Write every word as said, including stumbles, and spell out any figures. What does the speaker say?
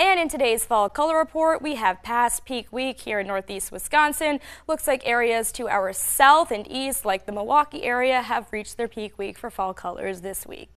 And in today's fall color report, we have past peak week here in northeast Wisconsin. Looks like areas to our south and east, like the Milwaukee area, have reached their peak week for fall colors this week.